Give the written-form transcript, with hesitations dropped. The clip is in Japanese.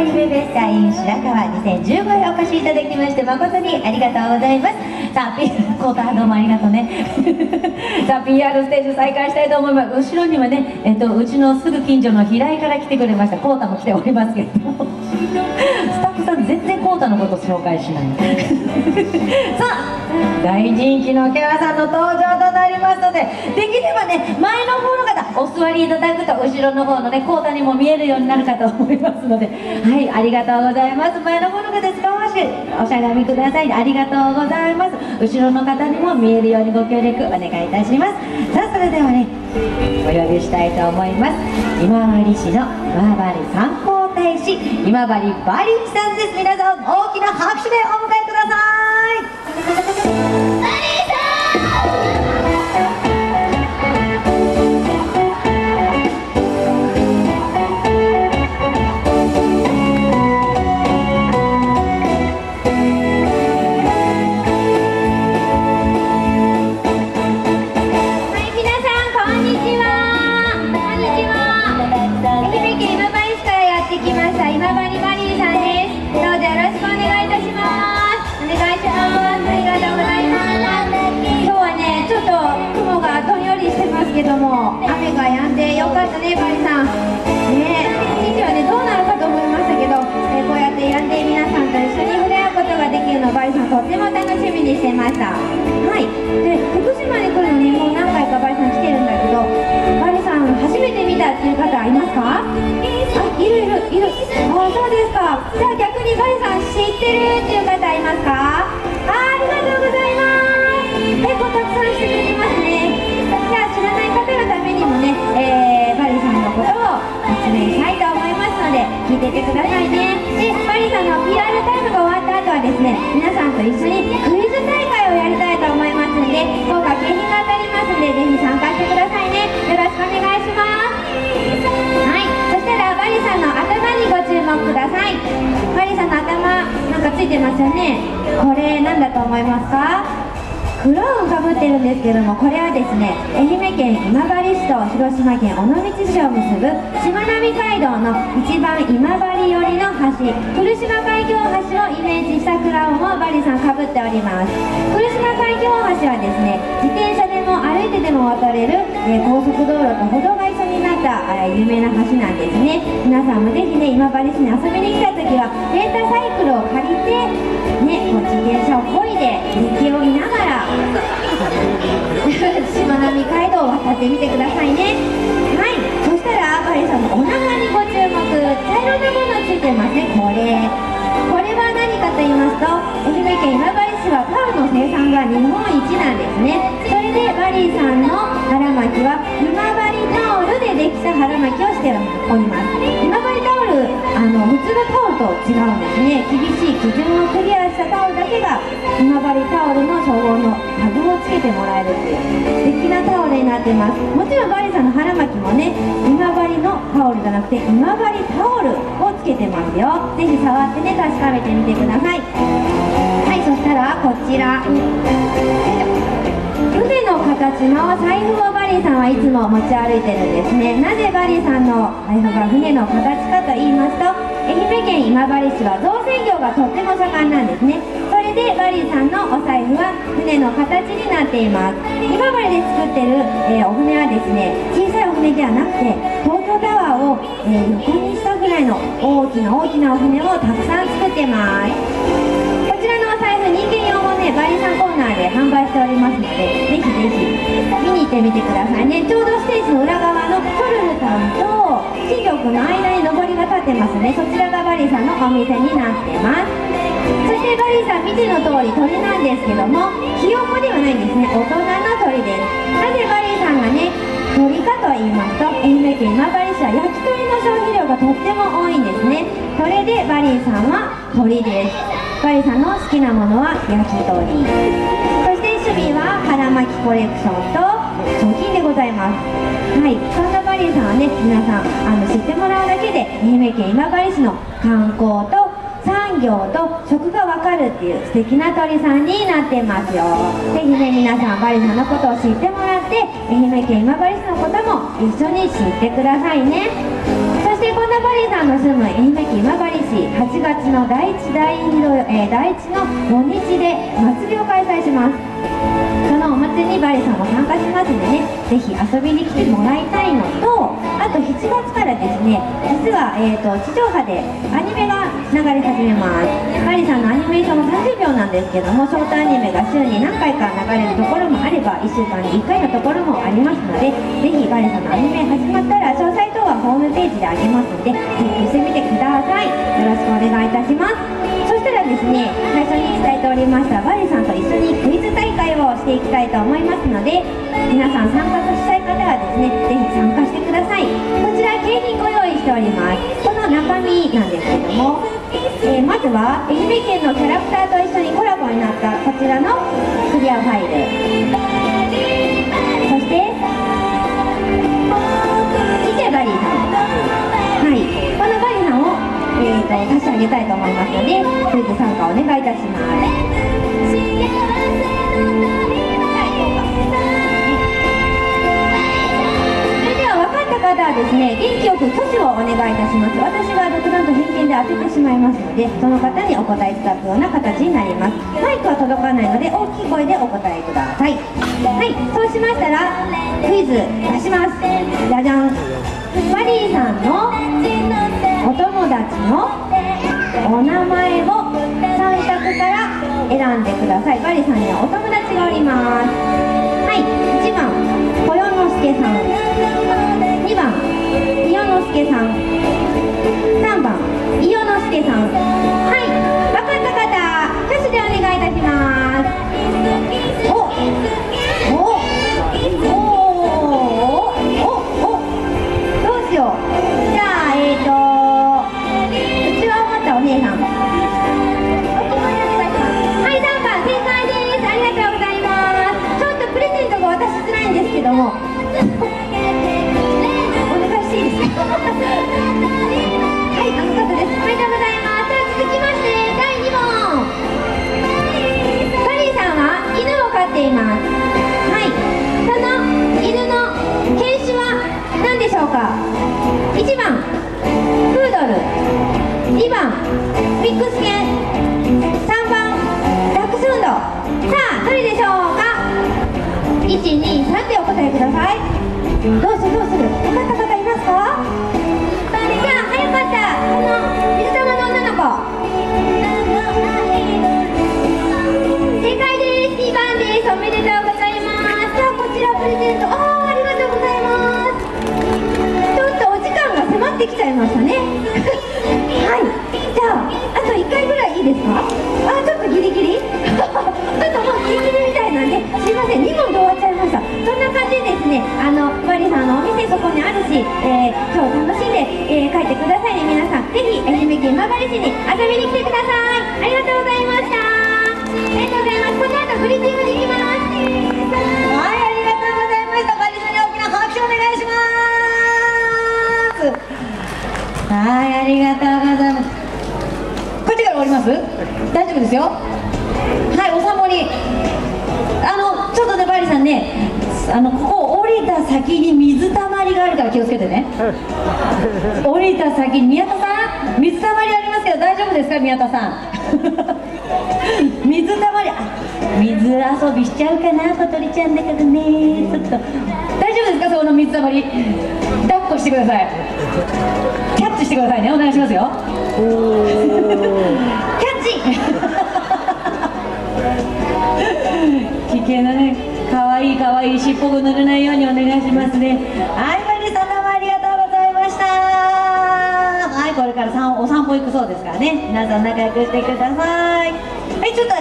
夢フェスタ in 白川2015へお越しいただきまして誠にありがとうございます。さあ、コータどうもありがとうね。さあ、PR ステージ再開したいと思います。後ろにはね、うちのすぐ近所の平井から来てくれましたコータも来ておりますけれども、スタッフさん全然コータのこと紹介しない。さあ、大人気のキャラさんの登場となりますので、できればね、前の方の方お座りいただくと後ろの方のねコータにも見えるようになるかと思いますので、はい、ありがとうございます。前の方の方少しおしゃがみください。ありがとうございます。後ろの方にも見えるようにご協力お願いいたします。さあ、それではね、お呼びしたいと思います。今治市の今治観光大使、今治バリーさんです。皆さん大きな拍手でお迎えください。けども雨が止んでよかったね、バリさんね。一時はねどうなるかと思いましたけど、こうやって止んで皆さんと一緒に触れ合うことができるのをバリさんとっても楽しみにしてました。はい、で福島に来るのにもう何回かバリさん来てるんだけど、バリさん初めて見たっていう方いますか？あ、いる。あ、そうですか。じゃあ逆にバリさん知ってるっていう方いますか？ありがとうございます。結構たくさんしてくれてますね。じゃあ知らない方のためにもね、バリさんのことを説明したいと思いますので聞いていてくださいね。で、バリさんの PR タイムが終わった後はですね、皆さんと一緒にクイズ大会をやりたいと思いますので、豪華景品が当たりますのでぜひ参加してくださいね。よろしくお願いします。はい、そしたらバリさんの頭にご注目ください。バリさんの頭なんかついてますよね。これ何だと思いますか？クローンかぶってるんですけども、これはですね、愛媛県今治市と広島県尾道市を結ぶしまなみ海道の一番今治寄りの橋、来島海峡橋をイメージしたクラウンをバリさんかぶっております。来島海峡橋はですね、自転車でも歩いてでも渡れる、高速道路と歩道が一緒になった有名な橋なんですね。皆さんもぜひね、今治市に遊びに来た時はレンタサイクルを借りてね、こう自転車を漕いで雪を見ながらしまなみ海道を渡ってみてくださいね。はい、そしたらバリさんのお腹にご注目。茶色なものついてますね。これは何かと言いますと、愛媛県今治市はタオルの生産が日本一なんですね。それでバリさんの腹巻きは今治タオルでできた腹巻きをしております。今治タオル、普通のタオルと違うんですね。厳しい基準をクリアしたタオルだけが今治タオルの称号のタグをつけてもらえるっていう素敵なタオルになってます。もちろんバリさんの腹巻きもね、今治のタオルじゃなくて今治タオルをつけてますよ。ぜひ触ってね、確かめてみてください。はい、そしたらこちら、船の形の財布をバリさんはいつも持ち歩いてるんですね。なぜバリさんの財布が船の形かと言いますと、愛媛県今治市は造船業がとっても盛んなんですね。それでバリさんのお財布は船の形になっています。今治で作ってる、お船はですね、小さいお船ではなくて東京タワーを、横にしたぐらいの大きなお船をたくさん作ってます。こちらのお財布、人間用もね、バリさんコーナーで販売しておりますので、ぜひ見に行ってみてくださいね。ちょうどステージの裏側のソルルさんと新庄君の間に上りが立ってますね。そちらがバリさんのお店になってます。そしてバリさん見ての通り鳥なんですけども、ひよこではないんですね。大人の鳥です。なぜバリさんがね鳥かと言いますと、愛媛県今治市は焼き鳥の消費量がとっても多いんですね。それでバリさんは鳥です。バリさんの好きなものは焼き鳥、そして趣味は腹巻きコレクションと貯金でございます。はい、そんなバリさんはね、皆さん知ってもらうだけで愛媛県今治市の観光と産産業と食がわかるっていう素敵な鳥さんになってますよ。ぜひね、皆さんバリさんのことを知ってもらって、愛媛県今治市のことも一緒に知ってくださいね。そしてこんなバリさんの住む愛媛県今治市、8月の第1の土日で祭りを開催します。そのお祭りにバリさんも参加しますのでね、ぜひ遊びに来てもらいたいのと、あと7月からですね、実は、地上波でアニメが流れ始めます。バリさんのアニメーションも30秒なんですけども、ショートアニメが週に何回か流れるところもあれば1週間に1回のところもありますので、ぜひバリさんのアニメ始まったら詳細等はホームページであげますので、チェックしてみてください。よろしくお願いいたします。そしたらですね、最初に伝えておりましたバリさんと一緒にクイズ大会をしていきたいと思いますので、皆さん参加したい方はですね、ぜひ参加してください。こちら景品ご用意しております。この中身なんですけども、まずは愛媛県のキャラクターと一緒にコラボになったこちらのクリアファイル、そして伊勢バリーさん、はい、このバリさんを、差し上げたいと思いますので、クイズ参加お願いいたします。方はですね、元気よく挙手をお願いいたします。私が独断と偏見で当ててしまいますので、その方にお答えいただくような形になります。マイクは届かないので大きい声でお答えください。はい、そうしましたらクイズ出します。じゃじゃん。バリーさんのお友達のお名前を3択から選んでください。バリーさんにはお友達がおります。はい、1番小世之助さん、2番伊予之助さん、3番伊予之助さん。はい、分かった方挙手でお願いいたします。どうしよう。じゃあうちわを持ったお姉さん、はい、3番正解です。ありがとうございます。ちょっとプレゼントが渡しづらいんですけどもはい、あの方です。おめでとうございます。じゃあ続きまして第2問。バリーさんは犬を飼っています。はい、その犬の犬種は何でしょうか。1番プードル、2番ミックス犬、3番ダックスフンド。さあ、どれでしょうか。1、2、3でお答えください。どうする分かった方いますか。じゃあ早かった、この水玉の女の子、正解です。2番です。おめでとうございます。じゃあこちらプレゼント、ありがとうございます。ちょっとお時間が迫ってきちゃいましたねはい、じゃああと1回ぐらいいいですか。ちょっとギリギリちょっともうギリギリみたいなんで、すいません、2問で終わっちゃいました。そんな感じでですね、バリさんのお店そこにあるし、今日楽しんで、帰ってくださいね。皆さんぜひ愛媛県今治市に遊びに来てください。ありがとうございました。ありがとうございます。この後ブリーフィングできます。はい、ありがとうございました。バリさんに大きな拍手お願いします。はい、ありがとうございます。こっちから降ります？大丈夫ですよ。はい、お散歩にちょっとね、バリさんね、ここ降りた先に水たまりがあるから気をつけてね降りた先に、宮田さん、水たまりありますけど大丈夫ですか、宮田さん水たまり、水遊びしちゃうかな、小鳥ちゃんだけどね、ちょっと大丈夫ですか、その水たまり。抱っこしてください。キャッチしてくださいね、お願いしますよキャッチ危険なね、かわいい尻尾が濡れないようにお願いしますね。はい、バリさんどうもありがとうございました。はい、これからお散歩行くそうですからね、皆さん仲良くしてください。はい、ちょっと